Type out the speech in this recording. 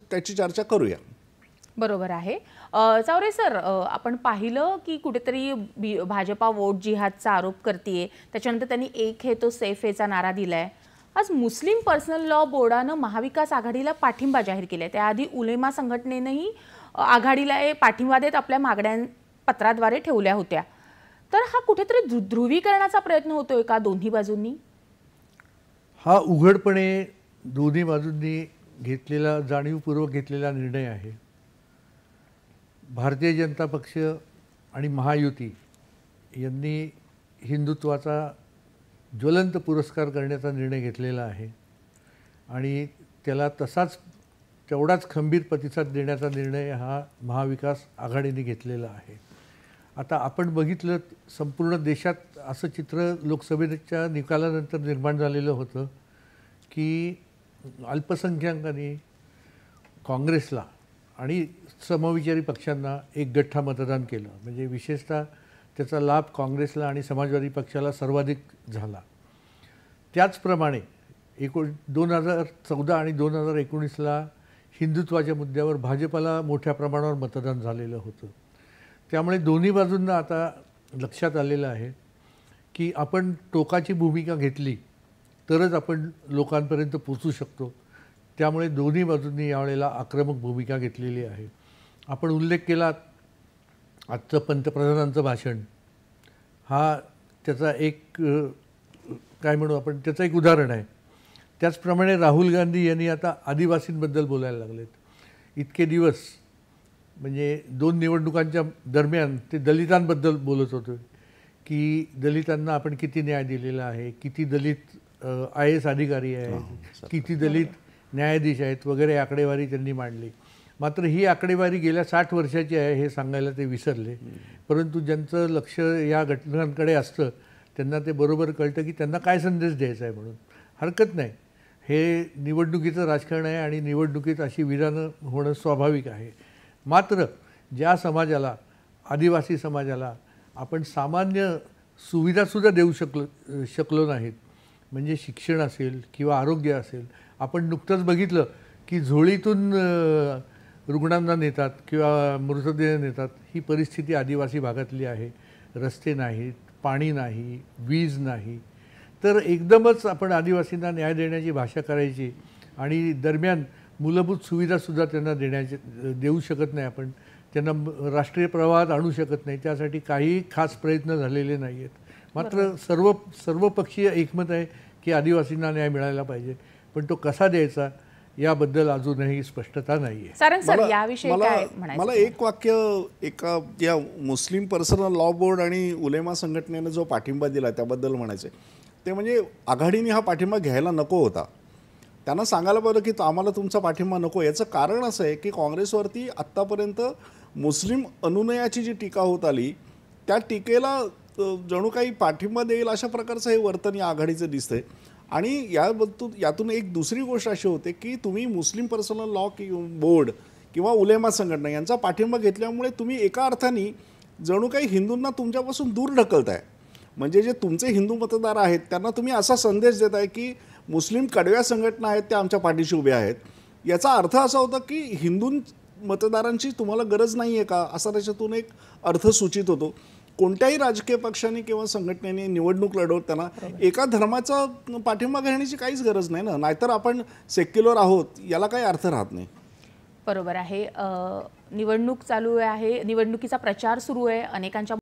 त्याची चर्चा करूया। बरोबर आहे। चावरे सर, आपण पाहिलं की कुठेतरी भाजपा वोट जिहादचा आरोप करतेय, त्याच्यानंतर त्यांनी एक है तो सेफ हैचा नारा दिलाय। आज मुस्लिम पर्सनल लॉ बोर्डानं महाविकास आघाडीला पाठिंबा जाहीर केलाय। त्याआधी उलेमा संघटनेनेही आघाडीला पाठिंबा देत आपल्या मागण्या पत्राद्वारे ठेवल्या होत्या। तर हा कुठेतरी ध्रुवीकरणाचा प्रयत्न होतोय का दोन्ही बाजूंनी? हा उघडपणे दोन्ही बाजूंनी घेतलेला, जाणीवपूर्वक घेतलेला निर्णय आहे। भारतीय जनता पक्ष आणि महायुती यांनी हिंदुत्वाचा ज्वलंत पुरस्कार करण्याचा निर्णय घेतलेला आहे आणि त्याला तेवढाच खंबीर प्रतिसाद देण्याचा निर्णय हा महाविकास आघाडीने घेतलेला आहे। आता आपण बघितलं, संपूर्ण देशात असं चित्र लोकसभेच्या निकालानंतर निर्माण झालेलं होतं की अल्पसंख्याकांनी काँग्रेसला आणि समविचारी पक्षांना एक गठ्ठा मतदान केलं। म्हणजे विशेषतः त्याचा लाभ काँग्रेसला आणि समाजवादी पक्षाला सर्वाधिक झाला। त्याचप्रमाणे 2014 आणि 2019ला हिंदुत्वाच्या मुद्द्यावर भाजपला मोठ्या प्रमाणावर मतदान झालेलं होतं। त्यामुळे दोन्ही बाजूंना आता लक्षात आलेलं आहे की आपण टोकाची भूमिका घेतली तरच आपण लोकांपर्यंत पोहोचू शकतो। त्यामुळे दोन्ही बाजूंनी यावेळेला आक्रमक भूमिका घेतलेली आहे। आपण उल्लेख केला आजचं पंतप्रधानांचं भाषण, हा त्याचा एक काय म्हणू आपण, त्याचं एक उदाहरण आहे। त्याचप्रमाणे राहुल गांधी यांनी आता आदिवासींबद्दल बोलायला लागलेत। इतके दिवस म्हणजे 2 निवडणुकांच्या दरम्यान ते दलितांबद्दल बोलत होते की दलितांना आपण किती न्याय दिलेला आहे, किती दलित IAS अधिकारी आहेत, किती दलित न्यायाधीश आहेत वगैरे आकडेवारी त्यांनी मांडली। मात्र ही आकडेवारी गेल्या 60 वर्षाची आहे हे सांगायला ते विसरले। परंतु ज्यांचं लक्ष या घटनांकडे असतं त्यांना ते बरोबर कळतं की त्यांना काय संदेश द्यायचा आहे म्हणून। हरकत नाही, हे निवडणुकीचं राजकारण आहे आणि निवडणुकीत अशी विधानं होणं स्वाभाविक आहे। मात्र ज्या समाजाला, आदिवासी समाजाला आपण सामान्य सुविधासुद्धा देऊ शकलो नाहीत, म्हणजे शिक्षण असेल किंवा आरोग्य असेल, आपण नुकतंच बघितलं की झोळीतून रुग्णांना नेतात किंवा मृतदेह नेतात, ही परिस्थिती आदिवासी भागातली आहे। रस्ते नाहीत, पाणी नाही, वीज नाही, तर एकदमच आपण आदिवासींना न्याय देण्याची भाषा करायची आणि दरम्यान मूलभूत सुविधासुद्धा त्यांना देऊ शकत नाही आपण, त्यांना राष्ट्रीय प्रवाहात आणू शकत नाही, त्यासाठी काही खास प्रयत्न झालेले नाही आहेत। मात्र सर्वपक्षीय एकमत आहे की आदिवासींना न्याय मिळायला पाहिजे, पण तो कसा द्यायचा याबद्दल अजूनही स्पष्टता नाही आहे। सारंग सर, याविषयी काय म्हणायचं? मला एक वाक्य, एका या मुस्लिम पर्सनल लॉ बोर्ड आणि उलेमा संघटनेने जो पाठिंबा दिला त्याबद्दल म्हणायचं ते म्हणजे आघाडीने हा पाठिंबा घ्यायला नको होता। त्यांना सांगायला पाहिजे की आम्हाला तुमचा पाठिंबा नको। याचं कारण असं आहे की काँग्रेसवरती आत्तापर्यंत मुस्लिम अनुनयाची जी टीका होत आली त्या टीकेला जणू काही पाठिंबा देईल अशा प्रकारचं हे वर्तन या आघाडीचं दिसतंय। आणि यातून एक दुसरी गोष्ट अशी होते की तुम्ही मुस्लिम पर्सनल लॉ बोर्ड किंवा उलेमा संघटना यांचा पाठिंबा घेतल्यामुळे तुम्ही एका अर्थाने जणू काही हिंदूंना तुमच्यापासून दूर ढकलताय। म्हणजे जे तुमचे हिंदू मतदार आहेत त्यांना तुम्ही असा संदेश देताय की मुस्लिम कडव्या संघटना आहेत त्या आमच्या पाठीशी उभ्या आहेत। याचा अर्थ असा होता की हिंदू मतदारांची तुम्हाला गरज नाही आहे का, असा त्याच्यातून एक अर्थ सूचित होतो। कोणत्याही राजकीय पक्षाने किंवा संघटनेने निवडणूक लढवताना एका धर्माचा पाठिंबा घेण्याची काहीच गरज नाही ना, नाहीतर आपण सेक्युलर आहोत याला काही अर्थ राहत नाही। बरोबर आहे। निवडणूक चालू आहे, निवडणुकीचा प्रचार सुरू आहे, अनेकांच्या